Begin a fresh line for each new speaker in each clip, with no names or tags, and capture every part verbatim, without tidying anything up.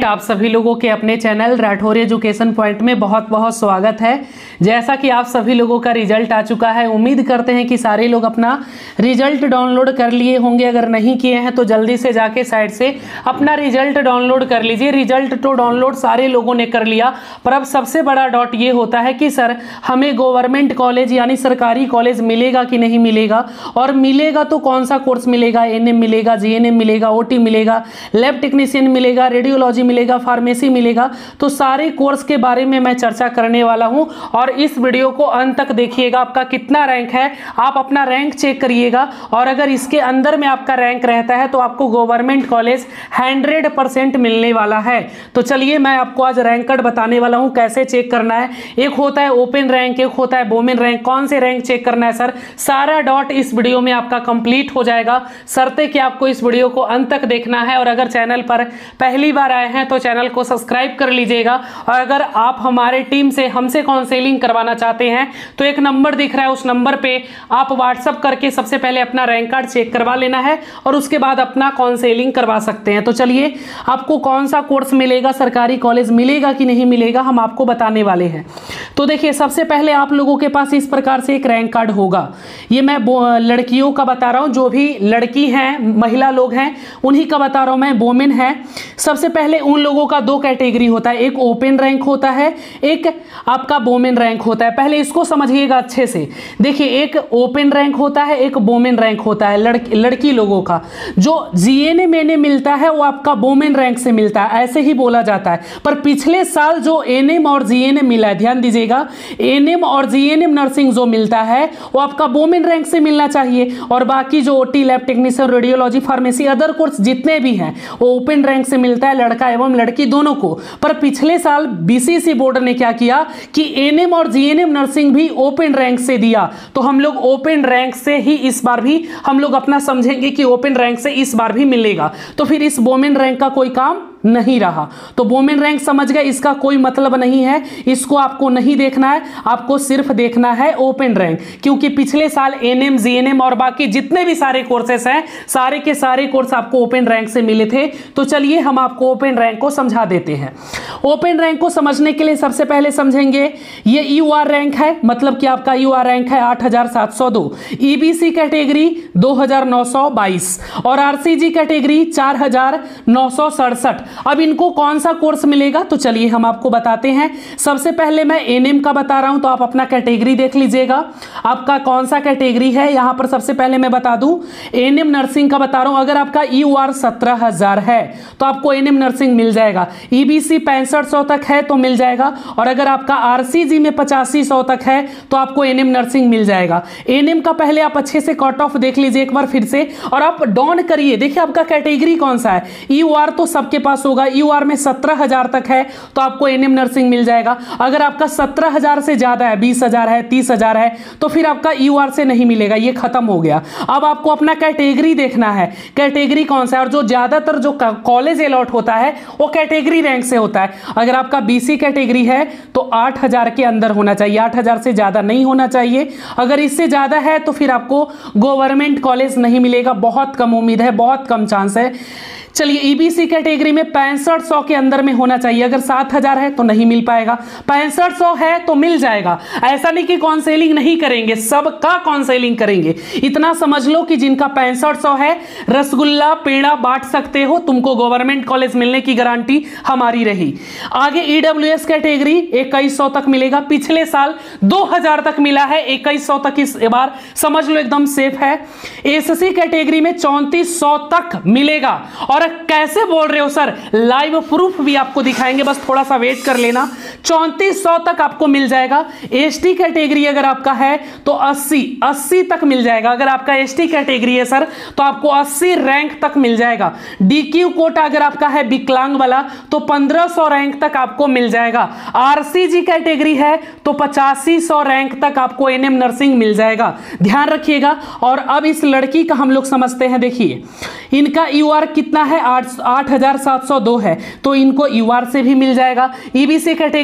आप सभी लोगों के अपने चैनल राठौर एजुकेशन पॉइंट में बहुत बहुत स्वागत है। जैसा कि आप सभी लोगों का रिजल्ट आ चुका है, उम्मीद करते हैं कि सारे लोग अपना रिजल्ट डाउनलोड कर लिए होंगे। अगर नहीं किए हैं तो जल्दी से जाके साइट से अपना रिजल्ट डाउनलोड कर लीजिए। रिजल्ट तो डाउनलोड सारे लोगों ने कर लिया, पर अब सबसे बड़ा डॉट ये होता है कि सर हमें गवर्नमेंट कॉलेज यानी सरकारी कॉलेज मिलेगा कि नहीं मिलेगा, और मिलेगा तो कौन सा कोर्स मिलेगा। एन एम मिलेगा, जी एन एम मिलेगा, ओ टी मिलेगा, लैब टेक्नीशियन मिलेगा, रेडियोलॉजी मिलेगा, फार्मेसी मिलेगा। तो सारे कोर्स के बारे में मैं चर्चा करने वाला हूं और इस वीडियो को अंत तक देखिएगा। आपका कितना रैंक है, आप अपना रैंक चेक करिएगा, और अगर इसके अंदर में आपका रैंक रहता है तो आपको गवर्नमेंट कॉलेज हंड्रेड परसेंट मिलने वाला है। तो चलिए मैं आपको आज रैंक कार्ड बताने वाला हूं कैसे चेक करना है। एक होता है ओपन रैंक, एक होता है वोमेन रैंक। कौन से रैंक चेक करना है सर, सारा डॉट इस वीडियो में आपका कंप्लीट हो जाएगा। शर्ते कि आपको इस वीडियो को अंत तक देखना है, और अगर चैनल पर पहली बार आए हैं तो चैनल को सब्सक्राइब कर लीजिएगा। और अगर आप हमारे टीम से हमसे काउंसलिंग करवाना चाहते हैं तो एक नंबर दिख रहा है, उस नंबर पे आप व्हाट्सअप करके सबसे पहले अपना रैंक कार्ड चेक करवा लेना है और उसके बाद अपना काउंसलिंग करवा सकते हैं। तो चलिए आपको कौन सा कोर्स मिलेगा, सरकारी कॉलेज मिलेगा कि नहीं मिलेगा, हम आपको बताने वाले हैं। तो देखिए सबसे पहले आप लोगों के पास इस प्रकार से एक रैंक कार्ड होगा। ये मैं लड़कियों का बता रहा हूं, जो भी लड़की हैं, महिला लोग हैं, उन्हीं का बता रहा हूं मैं। वोमेन है, सबसे पहले उन लोगों का दो कैटेगरी होता है, एक ओपन रैंक होता है, एक आपका वोमेन रैंक होता है। पहले इसको समझिएगा अच्छे से। देखिए एक ओपन रैंक होता है, एक वोमेन रैंक होता है। लड़की लड़की लोगों का जो जीएनए में मिलता है वो आपका वोमेन रैंक से मिलता है, ऐसे ही बोला जाता है। पर पिछले साल जो एनएम और जीएनएम मिला है, ध्यान दीजिएगा, एनएम और जीएनएम नर्सिंग जो मिलता है वो आपका वोमेन रैंक से मिलना चाहिए, और बाकी जो OT, lab technician, radiology, pharmacy, other course जितने भी हैं वो ओपन रैंक से मिलता है, लड़का एवं लड़की दोनों को। पर पिछले साल बीसीसी बोर्ड ने क्या किया कि एनएम और जीएनएम नर्सिंग भी ओपन रैंक से दिया। तो हम लोग ओपन रैंक से ही इस बार भी हम लोग अपना समझेंगे कि ओपन रैंक से इस बार भी मिलेगा। तो फिर इस वोमेन रैंक का कोई काम नहीं रहा। तो वोमेन रैंक समझ गए, इसका कोई मतलब नहीं है, इसको आपको नहीं देखना है, आपको सिर्फ देखना है ओपन रैंक। क्योंकि पिछले साल एनएम, जीएनएम और बाकी जितने भी सारे कोर्सेस हैं, सारे के सारे कोर्स आपको ओपन रैंक से मिले थे। तो चलिए हम आपको ओपन रैंक को समझा देते हैं। ओपन रैंक को समझने के लिए सबसे पहले समझेंगे ये यूआर रैंक है, मतलब कि आपका यूआर रैंक है आठ हजार सात सौ दो, ईबीसी कैटेगरी दो हजार नौ सौ बाईस और आरसीजी कैटेगरी चार हजार नौ सौ सड़सठ। अब इनको कौन सा कोर्स मिलेगा तो चलिए हम आपको बताते हैं। सबसे पहले मैं एनएम का बता रहा हूं, तो आप अपना कैटेगरी देख लीजिएगा, आपका कौन सा कैटेगरी है। यहां पर सबसे पहले मैं बता दूं एनएम नर्सिंग का बता रहा हूं। अगर आपका ईयूआर सत्रह हजार है तो आपको एनएम नर्सिंग मिल जाएगा, ईबीसी पैंसठ सौ तक है तो मिल जाएगा, और अगर आपका आरसीजी में पचासी सौ तक है तो आपको एनएम नर्सिंग मिल जाएगा। एनएम का पहले आप अच्छे से कट ऑफ देख लीजिए एक बार फिर से, और आप डाउन करिए, देखिए आपका कैटेगरी कौन सा है। ईयूआर तो सबके पास होगा, ईयूआर में सत्रह हजार तक है तो आपको एनएम नर्सिंग मिल जाएगा। अगर आपका सत्रह हजार से ज्यादा है, बीस हजार है, तीस हजार है, तो फिर आपका ईयूआर से नहीं मिलेगा, ये खत्म हो गया। अब आपको अपना कैटेगरी देखना है, कैटेगरी कौन सा है। और जो ज्यादातर जो कॉलेज अलॉट होता है वो कैटेगरी रैंक से होता है। अगर आपका बीसी कैटेगरी है तो आठ हजार के अंदर होना चाहिए, आठ हजार से ज्यादा नहीं होना चाहिए। अगर इससे ज्यादा है तो फिर आपको गवर्नमेंट कॉलेज नहीं मिलेगा, बहुत कम उम्मीद है, बहुत कम चांस है। चलिए ईबीसी कैटेगरी में पैंसठ सौ के अंदर में होना चाहिए। अगर सात हजार है तो नहीं मिल पाएगा, पैंसठ सौ है तो मिल जाएगा। ऐसा नहीं कि काउंसलिंग नहीं करेंगे, सबका काउंसलिंग करेंगे। इतना समझ लो कि जिनका पैंसठ सौ है, रसगुल्ला पेड़ा बांट सकते हो, तुमको गवर्नमेंट कॉलेज मिलने की गारंटी हमारी रही। आगे ईडब्ल्यूएस कैटेगरी इक्कीस सौ तक मिलेगा, पिछले साल दो हजार तक मिला है, इक्कीस सौ तक इस बार समझ लो एकदम सेफ है। एससी कैटेगरी में चौंतीस सौ तक मिलेगा। और कैसे बोल रहे हो सर, लाइव प्रूफ भी आपको दिखाएंगे, बस थोड़ा सा वेट कर लेना। चौंतीस सौ तक आपको मिल जाएगा। एसटी कैटेगरी अगर आपका है तो अस्सी अस्सी तक मिल जाएगा। अगर आपका एसटी कैटेगरी है सर तो आपको अस्सी रैंक तक मिल जाएगा। डीक्यू कोटा अगर आपका है विकलांग वाला तो पंद्रह सौ रैंक तक आपको मिल जाएगा। आरसीजी कैटेगरी है तो पचासी सौ रैंक तक आपको एनएम नर्सिंग मिल जाएगा, ध्यान रखिएगा। और अब इस लड़की का हम लोग समझते हैं। देखिए इनका यूआर कितना है, आठ आठ हजार सात सौ दो है, तो इनको यूआर से भी मिल जाएगा। ईबीसी कैटेगरी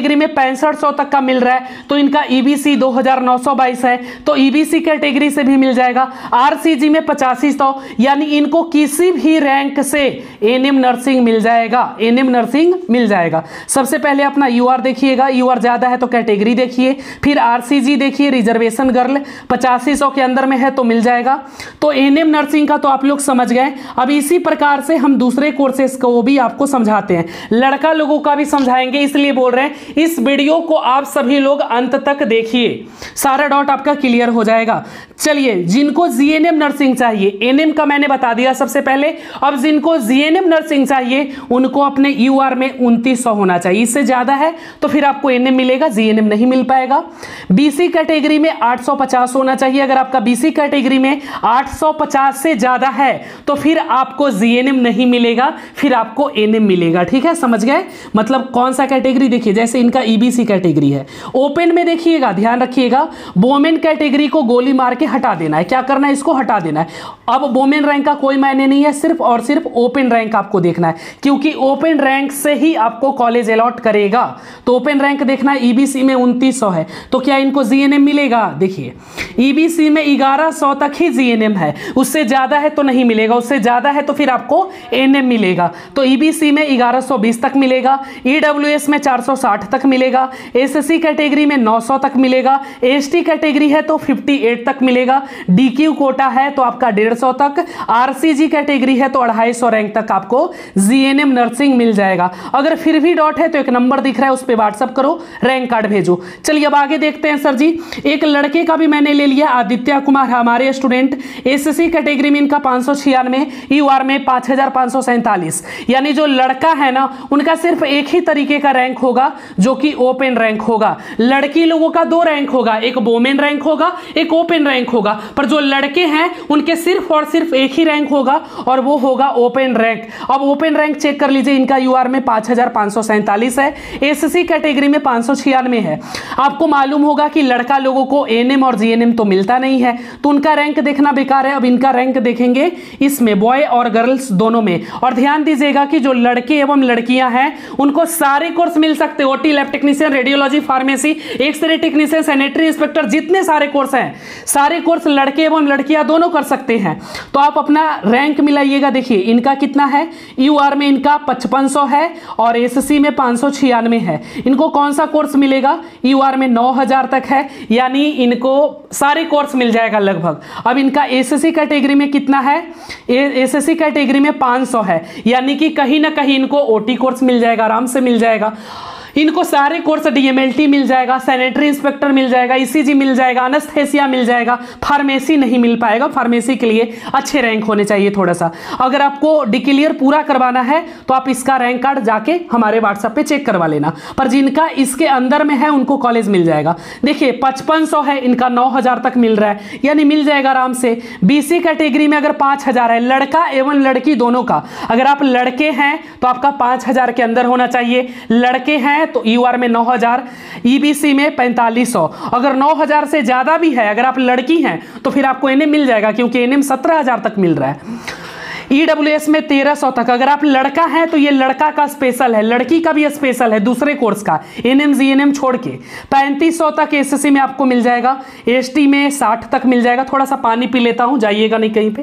कैटेगरी में पैंसठ सौ तक का मिल रहा है तो इनका ईबीसी दो हजार नौ सौ बाईस है, तो ईबीसी कैटेगरी से भी मिल जाएगा। आरसीजी में पचासी सौ, यानी इनको किसी भी रैंक से एनएम नर्सिंग मिल जाएगा, एनएम नर्सिंग मिल जाएगा। सबसे पहले अपना यूआर देखिएगा, यूआर ज्यादा है तो कैटेगरी देखिए, फिर आरसीजी देखिए, रिजर्वेशन गर्ल पचासी सौ के अंदर में है तो मिल जाएगा। तो एनएम नर्सिंग का तो आप लोग समझ गए। अब इसी प्रकार से हम दूसरे कोर्सेज को भी आपको समझाते हैं, लड़का लोगों का भी समझाएंगे, इसलिए बोल रहे हैं इस वीडियो को आप सभी लोग अंत तक देखिए, सारा डाउट आपका क्लियर हो जाएगा। चलिए, जिनको जीएनएम नर्सिंग चाहिए, एनएम का मैंने बता दिया सबसे पहले, अब जिनको जीएनएम नर्सिंग चाहिए उनको अपने यूआर में उनतीस सौ होना चाहिए, इससे ज्यादा है तो फिर आपको एनएम मिलेगा, जीएनएम नहीं मिल पाएगा। बीसी कैटेगरी में आठ सौ पचास होना चाहिए, अगर आपका बीसी कैटेगरी में आठ सौ पचास से ज्यादा है तो फिर आपको जीएनएम नहीं मिलेगा, फिर आपको एनएम मिलेगा। ठीक है, समझ गए? मतलब कौन सा कैटेगरी देखिए, जैसे इनका ईबीसी कैटेगरी है, ओपन में देखिएगा, ध्यान रखिएगा, वोमेन कैटेगरी को गोली मार के हटा देना है। क्या करना है? इसको हटा देना है। अब वोमेन रैंक का कोई मायने नहीं है, सिर्फ और सिर्फ ओपन रैंक आपको देखना है, क्योंकि ओपन रैंक से ही आपको कॉलेज अलॉट करेगा। तो ओपन रैंक देखना है, ईबीसी में उनतीस सौ है तो क्या इनको जीएनएम मिलेगा? देखिए, ईबीसी में ग्यारह सौ तक ही जीएनएम है, उससे ज्यादा है तो नहीं मिलेगा, उससे ज्यादा है तो फिर आपको एनएम मिलेगा। तो ईबीसी में ग्यारह सौ बीस तक मिलेगा, ईडब्ल्यूएस में चार सौ साठ तक मिलेगा, एसएससी कैटेगरी में नौ सौ तक मिलेगा, एसटी कैटेगरी है तो अट्ठावन तक मिलेगा, डीक्यू कोटा है तो आपका डेढ़ सौ तक, आरसीजी कैटेगरी है तो अढ़ाई सौ रैंक तक आपको जीएनएम नर्सिंग मिल जाएगा। अगर फिर भी डॉट है तो एक नंबर दिख रहा है, उस पर व्हाट्सअप करो, रैंक कार्ड भेजो। चलिए अब आगे देखते हैं। सर जी, एक लड़के का भी मैंने ले लिया, आदित्य कुमार हमारे स्टूडेंट, एसएससी कैटेगरी में इनका पांच सौ छियानवे, यूआर में पांच हजार पांच सौ सैंतालीस, यानी जो लड़का है ना उनका सिर्फ एक ही तरीके का रैंक होगा जो कि ओपन रैंक होगा। लड़की लोगों का दो रैंक होगा, एक वोमेन रैंक होगा, एक ओपन रैंक होगा, पर जो लड़के हैं उनके सिर्फ और सिर्फ एक ही रैंक होगा और वो होगा ओपन रैंक। अब ओपन रैंक चेक कर लीजिए, इनका यूआर में पांच हजार पांच सौ सैंतालीस है, एसएससी कैटेगरी में पांच सौ छियानवे है। आपको मालूम होगा कि लड़का लोगों को एनएम और जीएनएम तो मिलता नहीं है, तो उनका रैंक देखना बेकार है। अब इनका रैंक देखेंगे इसमें, बॉय और गर्ल्स दोनों में। और ध्यान दीजिएगा कि जो लड़के एवं लड़कियां हैं उनको सारे कोर्स मिल सकते हैं, OT, lab technician, radiology, pharmacy, X-ray technician, sanitary inspector, जितने सारे कोर्स हैं सारे कोर्स लड़के एवं लड़कियां दोनों कर सकते हैं। तो आप अपना रैंक मिलाइएगा। देखिए इनका कितना है, यूआर में इनका पचपन सौ है और एसएससी में पांच सौ छियानवे है। इनको कौन सा कोर्स मिलेगा? यूआर में नौ हजार तक है, यानी इनको सारे कोर्स मिल जाएगा लगभग। अब इनका एसएससी कैटेगरी में कितना है? एसएससी कैटेगरी में पांच सौ है, यानी कि कहीं ना कहीं इनको ओटी कोर्स मिल जाएगा, आराम से मिल जाएगा। इनको सारे कोर्स डीएमएलटी मिल जाएगा, सैनिटरी इंस्पेक्टर मिल जाएगा, ईसीजी मिल जाएगा, अनेस्थेसिया मिल जाएगा, फार्मेसी नहीं मिल पाएगा। फार्मेसी के लिए अच्छे रैंक होने चाहिए थोड़ा सा। अगर आपको डिक्लेयर पूरा करवाना है तो आप इसका रैंक कार्ड जाके हमारे व्हाट्सएप पे चेक करवा लेना, पर जिनका इसके अंदर में है उनको कॉलेज मिल जाएगा। देखिए पचपन सौ है, इनका नौ हजार तक मिल रहा है, यानी मिल जाएगा आराम से। बीसी कैटेगरी में अगर पांच हजार है, लड़का एवं लड़की दोनों का, अगर आप लड़के हैं तो आपका पांच हजार के अंदर होना चाहिए, लड़के हैं तो यूआर में नौ हजार, ईबीसी में पैंतालीस सौ। अगर नौ हजार से ज्यादा भी है, अगर आप लड़की हैं तो फिर आपको एनएम मिल जाएगा, क्योंकि एनएम सत्रह हजार तक मिल रहा है। ईडब्ल्यूएस में तेरह सौ तक। अगर आप लड़का है तो ये लड़का का स्पेशल है, लड़की का भी स्पेशल है दूसरे कोर्स का, एनएम जीएनएम छोड़ के। पैंतीस सौ तक एसएससी में आपको मिल जाएगा, एसटी में साठ तक मिल जाएगा। थोड़ा सा पानी पी लेता हूं, जाइएगा नहीं कहीं पे।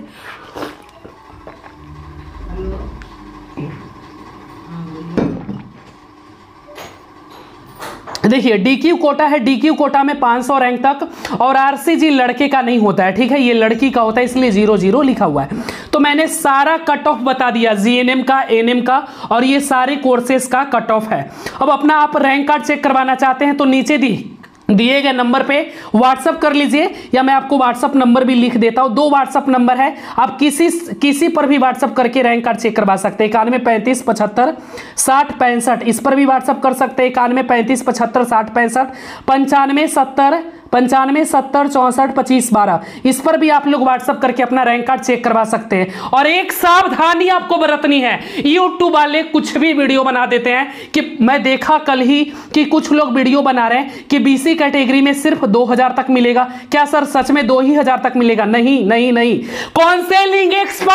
देखिए डीक्यू कोटा है, डीक्यू कोटा में पांच सौ रैंक तक, और आरसीजी लड़के का नहीं होता है, ठीक है, ये लड़की का होता है, इसलिए जीरो जीरो लिखा हुआ है। तो मैंने सारा कट ऑफ बता दिया, जीएनएम का, एनएम का, और ये सारे कोर्सेज का कट ऑफ है। अब अपना आप रैंक कार्ड चेक करवाना चाहते हैं तो नीचे दी दिए गए नंबर पे व्हाट्सअप कर लीजिए, या मैं आपको व्हाट्सअप नंबर भी लिख देता हूं। दो व्हाट्सअप नंबर है, आप किसी किसी पर भी व्हाट्सअप करके रैंक कार्ड चेक करवा सकते हैं। इक्यानवे पैंतीस पचहत्तर साठ पैंसठ, इस पर भी व्हाट्सअप कर सकते हैं। इक्यानवे पैंतीस पचहत्तर साठ पैंसठ, पंचानवे सत्तर पंचानवे सत्तर चौंसठ पच्चीस बारह, इस पर भी आप लोग व्हाट्सअप करके अपना रैंक कार्ड चेक करवा सकते हैं। और एक सावधानी आपको बरतनी है, यूट्यूब वाले कुछ भी वीडियो बना देते हैं कि मैं देखा कल ही कि कुछ लोग वीडियो बना रहे हैं कि बीसी कैटेगरी में सिर्फ दो हजार तक मिलेगा। क्या सर सच में दो ही हजार तक मिलेगा? नहीं नहीं नहीं। काउंसलिंग एक्सपर्ट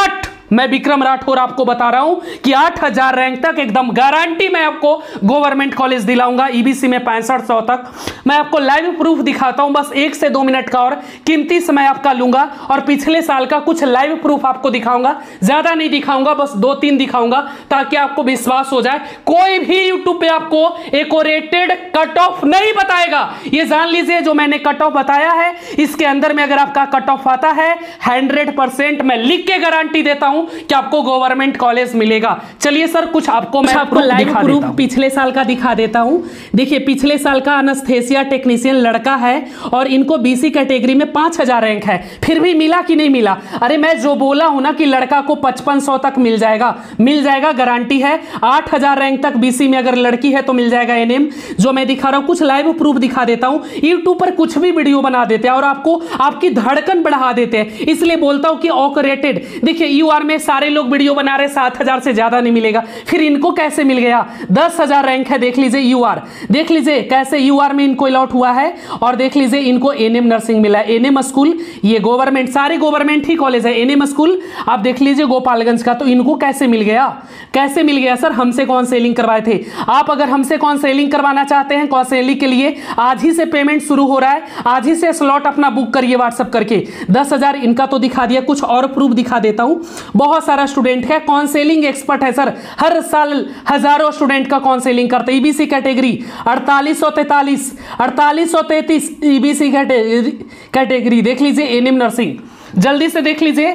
मैं विक्रम राठौर आपको बता रहा हूं कि आठ हज़ार रैंक तक एकदम गारंटी मैं आपको गवर्नमेंट कॉलेज दिलाऊंगा। ईबीसी में पैंसठ सौ तक मैं आपको लाइव प्रूफ दिखाता हूं, बस एक से दो मिनट का और कीमती समय आपका लूंगा और पिछले साल का कुछ लाइव प्रूफ आपको दिखाऊंगा। ज्यादा नहीं दिखाऊंगा, बस दो तीन दिखाऊंगा ताकि आपको विश्वास हो जाए। कोई भी यूट्यूब पे आपको एकोरेटेड कट ऑफ नहीं बताएगा, ये जान लीजिए। जो मैंने कट ऑफ बताया है इसके अंदर में अगर आपका कट ऑफ आता है हंड्रेड परसेंट मैं लिख के गारंटी देता हूं कि आपको गवर्नमेंट कॉलेज मिलेगा। चलिए सर कुछ आपको मैं आपको लाइव प्रूफ पिछले साल का दिखा देता हूं। देखिए पिछले साल का एनेस्थेसिया टेक्नीशियन लड़का है और इनको बीसी कैटेगरी में पांच हजार रैंक है, फिर भी मिला कि नहीं मिला? अरे मैं जो बोला हूं ना कि लड़का को पचपन सौ तक मिल जाएगा, मिल जाएगा, गारंटी है। आठ हजार रैंक तक बीसी में अगर लड़की है तो मिल जाएगा एनएम। जो मैं दिखा रहा हूं कुछ लाइव प्रूफ दिखा देता हूं। यूट्यूब पर कुछ भी वीडियो बना देते हैं और आपको आपकी धड़कन बढ़ा देते हैं, इसलिए बोलता हूं कि ऑकरेटेड। देखिए यूआर में सारे लोग वीडियो बना रहे, सात हजार से ज्यादा नहीं मिलेगा, फिर इनको कैसे मिल गया? दस हजार रैंक है, देख लीजिए यूआर, देख लीजिए कैसे यूआर में इनको अलॉट हुआ है और देख लीजिए इनको एनएम नर्सिंग मिला। एनएम स्कूल ये गवर्नमेंट, सारे गवर्नमेंट ही कॉलेज है। एनएम स्कूल आप देख लीजिए गोपालगंज का, तो इनको कैसे मिल गया? कैसे मिल गया सर? हमसे काउंसलिंग करवाए थे। आप अगर हमसे काउंसलिंग करवाना चाहते हैं, काउंसलिंग के लिए आज ही से पेमेंट शुरू हो रहा है, आज ही से स्लॉट अपना बुक करिए व्हाट्सएप करके। दस हजार इनका तो दिखा दिया, कुछ और प्रूफ दिखा देता हूं। बहुत सारा स्टूडेंट है, काउंसलिंग एक्सपर्ट है सर, हर साल हजारों स्टूडेंट का काउंसलिंग करते। ईबीसी कैटेगरी अड़तालीस सौ तैतालीस अड़तालीस सौ तैतीस ईबीसी कैटेगरी देख लीजिए। एनएम नर्सिंग जल्दी से देख लीजिए,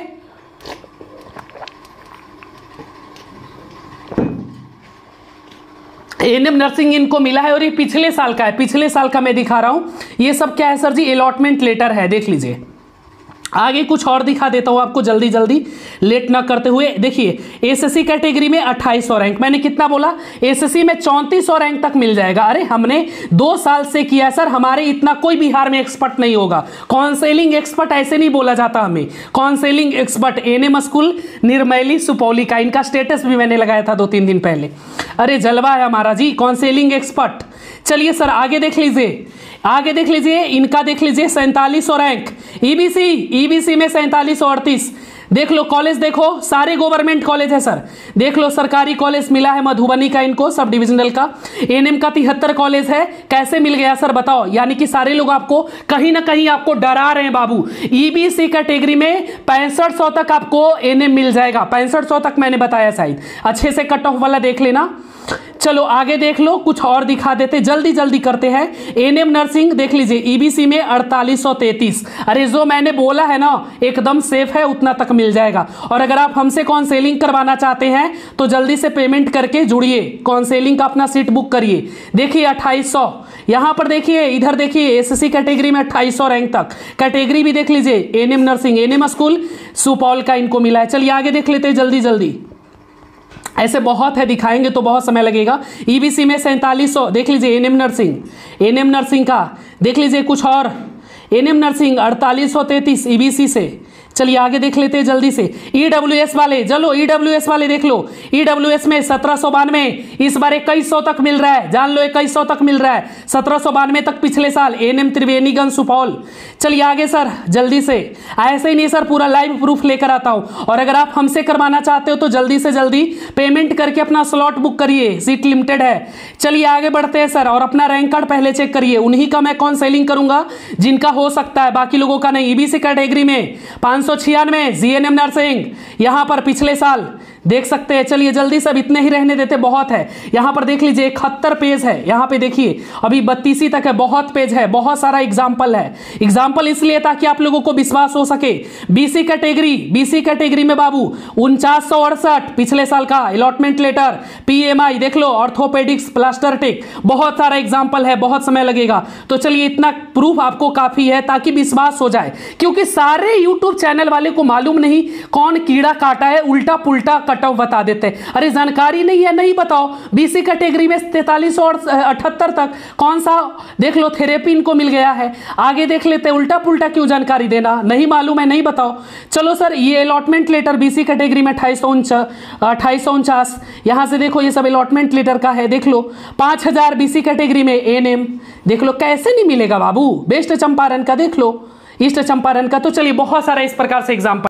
एनएम नर्सिंग इनको मिला है और ये पिछले साल का है, पिछले साल का मैं दिखा रहा हूं। ये सब क्या है सर जी? अलॉटमेंट लेटर है, देख लीजिए। आगे कुछ और दिखा देता हूं आपको जल्दी जल्दी, लेट ना करते हुए। देखिए एसएससी कैटेगरी में अट्ठाईस सौ रैंक, मैंने कितना बोला? एसएससी में चौंतीस सौ रैंक तक मिल जाएगा। अरे हमने दो साल से किया सर, हमारे इतना कोई बिहार में एक्सपर्ट नहीं होगा। काउंसलिंग एक्सपर्ट ऐसे नहीं बोला जाता हमें, counselling expert. ANM school Nirmali सुपौली का, इनका स्टेटस भी मैंने लगाया था दो तीन दिन पहले। अरे जलवा है हमारा जी, काउंसलिंग एक्सपर्ट। चलिए सर आगे देख लीजिए, आगे देख लीजिए, इनका देख लीजिए सैंतालीस सौ रैंक। ईबीसी ईबीसी में सैंतालीस सौ अड़तीस, देख लो कॉलेज, देखो सारे गवर्नमेंट कॉलेज है सर। देख लो सरकारी कॉलेज मिला है मधुबनी का इनको, सब डिविजनल का। एनएम का तिहत्तर कॉलेज है, कैसे मिल गया सर बताओ? यानी कि सारे लोग आपको कहीं ना कहीं आपको डरा रहे हैं बाबू। ईबीसी कैटेगरी में पैंसठ सौ तक आपको एनएम मिल जाएगा, पैंसठ सौ तक मैंने बताया, शायद अच्छे से कट ऑफ वाला देख लेना। चलो आगे देख लो, कुछ और दिखा देते, जल्दी जल्दी करते हैं। एनएम नर्सिंग देख लीजिए, ईबीसी में अड़तालीस सौ तैतीस। अरे जो मैंने बोला है ना एकदम सेफ है, उतना तक मिल जाएगा। और अगर आप हमसे काउंसलिंग करवाना चाहते हैं तो जल्दी से पेमेंट करके जुड़िए, काउंसलिंग का अपना सीट बुक करिए। देखिए अट्ठाईस सौ, यहां पर देखिए, इधर देखिए एसएससी कैटेगरी में अट्ठाईस सौ रैंक तक। कैटेगरी भी देख लीजिए, ANM nursing, ANM school Supaul का इनको मिला है। चलिए आगे देख लेते हैं जल्दी जल्दी, ऐसे बहुत है, दिखाएंगे तो बहुत समय लगेगा। ईबीसी में सैंतालीस सौ देख लीजिए, एनएम नर्सिंग, एनएम नर्सिंग का देख लीजिए। कुछ और, एनएम नर्सिंग अड़तालीस सौ तैतीस ईबीसी से। चलिए आगे देख लेते हैं जल्दी से। ईडब्ल्यूएस वाले, चलो ईडब्ल्यूएस वाले देख लो। ईडब्ल्यूएस में सत्रह सौ बानवे, इस बार इक्कीस सौ तक मिल रहा है, जान लो इक्कीस सौ तक मिल रहा है, सत्रह सौ बानवे तक पिछले साल। एनएम त्रिवेणीगंज सुपौल। चलिए आगे सर जल्दी से, ऐसे ही नहीं सर पूरा लाइव प्रूफ लेकर आता हूं। और अगर आप हमसे करवाना चाहते हो तो जल्दी से जल्दी पेमेंट करके अपना स्लॉट बुक करिए, सीट लिमिटेड है। चलिए आगे बढ़ते हैं सर, और अपना रैंक कार्ड पहले चेक करिए, उन्हीं का मैं काउंसलिंग करूंगा जिनका हो सकता है, बाकी लोगों का नहीं। ईबीसी कैटेगरी में पांच सौ छियानवे, जीएनएम नर्सिंग यहां पर पिछले साल देख सकते हैं। चलिए जल्दी सब इतने ही रहने देते, बहुत है। यहां पर देख लीजिए इकहत्तर पेज है, यहां पे देखिए अभी बत्तीसी तक है, बहुत पेज है, बहुत सारा एग्जाम्पल है। एग्जाम्पल इसलिए ताकि आप लोगों को विश्वास हो सके। बीसी कैटेगरी, बीसी कैटेगरी में बाबू उनचास सौ अड़सठ पिछले साल का अलॉटमेंट लेटर। पीएमआई देख लो, ऑर्थोपेडिक्स, प्लास्टर टेक, बहुत सारा एग्जाम्पल है, बहुत समय लगेगा। तो चलिए इतना प्रूफ आपको काफी है ताकि विश्वास हो जाए, क्योंकि सारे यूट्यूब चैनल वाले को मालूम नहीं कौन कीड़ा काटा है, उल्टा पुल्टा कट ऑफ बता देते हैं। अरे जानकारी नहीं है, नहीं बताओ। बीसी कैटेगरी में तैतालीस सौ अठहत्तर तक कौन सा देख लो थेरेपी इनको मिल गया है। आगे देख लेते, उल्टा पुल्टा क्यों जानकारी देना, नहीं मालूम है नहीं बताओ। चलो सर ये अलॉटमेंट लेटर बीसी कैटेगरी में अट्ठाईस सौ अट्ठाईस सौ उनचास, यहां से देखो ये सब अलॉटमेंट लेटर का है। देख लो पांच हजार बीसी कैटेगरी में एनएम, देख लो कैसे नहीं मिलेगा बाबू। वेस्ट चंपारण का देख लो, ईस्ट चंपारण का। तो चलिए बहुत सारा इस प्रकार से एग्जाम्पल